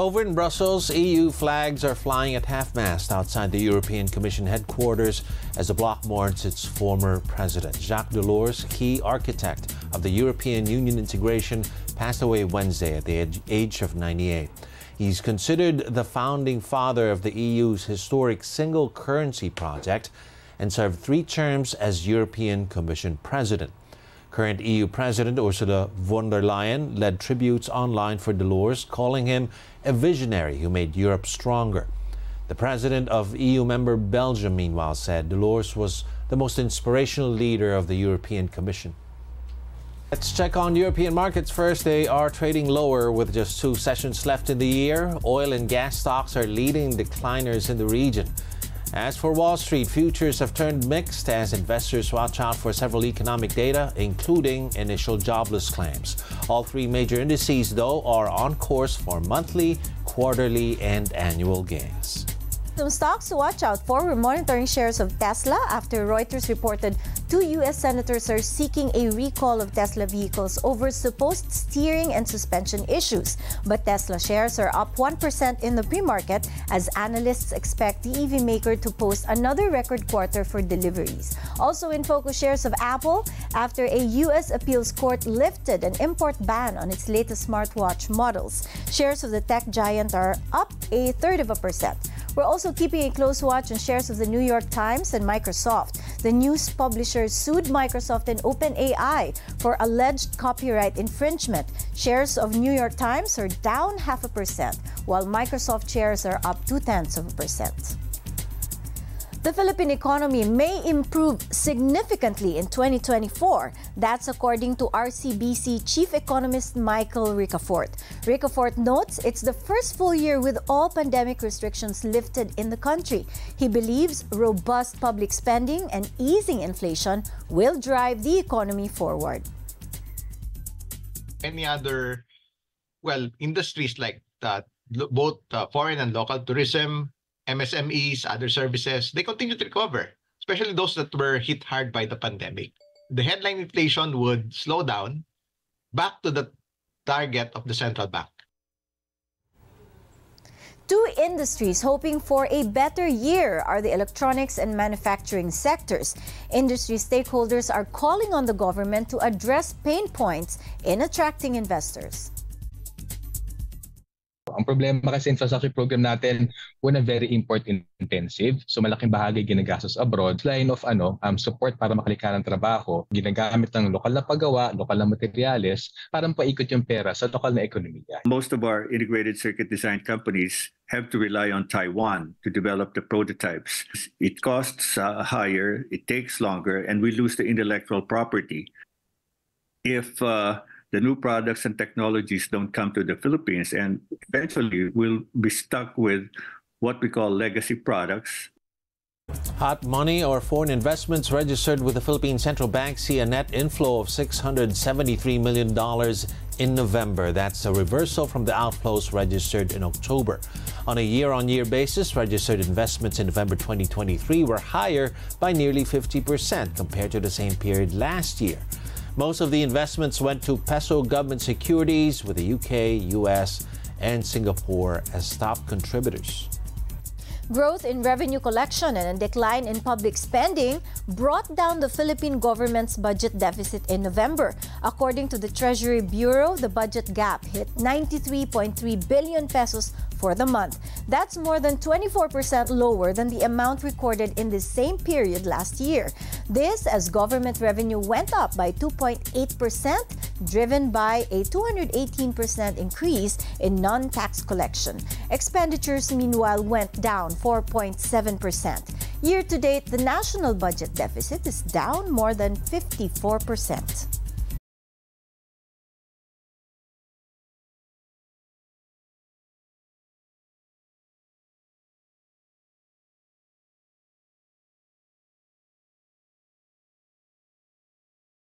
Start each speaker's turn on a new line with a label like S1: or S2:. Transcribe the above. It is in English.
S1: Over in Brussels, EU flags are flying at half-mast outside the European Commission headquarters as the bloc mourns its former president. Jacques Delors, key architect of the European Union integration, passed away Wednesday at the age of 98. He's considered the founding father of the EU's historic single currency project and served 3 terms as European Commission president. Current EU President Ursula von der Leyen led tributes online for Delors, calling him a visionary who made Europe stronger. The president of EU member Belgium, meanwhile, said Delors was the most inspirational leader of the European Commission. Let's check on European markets first. They are trading lower with just 2 sessions left in the year. Oil and gas stocks are leading decliners in the region. As for Wall Street, futures have turned mixed as investors watch out for several economic data, including initial jobless claims. All 3 major indices, though, are on course for monthly, quarterly, and annual gains.
S2: Some stocks to watch out for. We're monitoring shares of Tesla after Reuters reported 2 U.S. senators are seeking a recall of Tesla vehicles over supposed steering and suspension issues. But Tesla shares are up 1% in the pre-market as analysts expect the EV maker to post another record quarter for deliveries. Also in focus, shares of Apple after a U.S. appeals court lifted an import ban on its latest smartwatch models. Shares of the tech giant are up 0.33%. We're also keeping a close watch on shares of the New York Times and Microsoft. The news publisher sued Microsoft and OpenAI for alleged copyright infringement. Shares of New York Times are down 0.5%, while Microsoft shares are up 0.2%. The Philippine economy may improve significantly in 2024. That's according to RCBC Chief Economist Michael Ricafort. Ricafort notes it's the first full year with all pandemic restrictions lifted in the country. He believes robust public spending and easing inflation will drive the economy forward.
S3: Any other, industries like that, both foreign and local tourism, MSMEs, other services, they continue to recover, especially those that were hit hard by the pandemic. The headline inflation would slow down back to the target of the central bank.
S2: 2 industries hoping for a better year are the electronics and manufacturing sectors. Industry stakeholders are calling on the government to address pain points in attracting investors.
S4: Ang problema kasi infrastructure program natin, una very import intensive. So malaking bahagi ginagastos abroad. Line of support para makalikha ng trabaho, ginagamit ng lokal na paggawa, lokal na materyales para paikot yung pera sa lokal na ekonomiya.
S5: Most of our integrated circuit design companies have to rely on Taiwan to develop the prototypes. It costs higher, it takes longer, and we lose the intellectual property. If the new products and technologies don't come to the Philippines, and eventually we'll be stuck with what we call legacy products.
S1: Hot money or foreign investments registered with the Philippine Central Bank see a net inflow of $673 million in November. That's a reversal from the outflows registered in October. On a year-on-year basis, registered investments in November 2023 were higher by nearly 50% compared to the same period last year. Most of the investments went to peso government securities, with the UK, US, and Singapore as top contributors.
S2: Growth in revenue collection and a decline in public spending brought down the Philippine government's budget deficit in November. According to the Treasury Bureau, the budget gap hit 93.3 billion pesos for the month. That's more than 24% lower than the amount recorded in the same period last year. This as government revenue went up by 2.8%, driven by a 218% increase in non-tax collection. Expenditures, meanwhile, went down 4.7%. Year-to-date, the national budget deficit is down more than 54%.